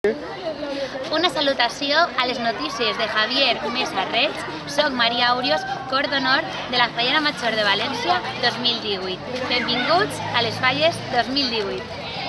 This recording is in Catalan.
Una salutació a les notícies de Javier Mesa Reig. Soc Maria Aurios, cor d'honor de la Fallera Major de València 2018. Benvinguts a les Falles 2018.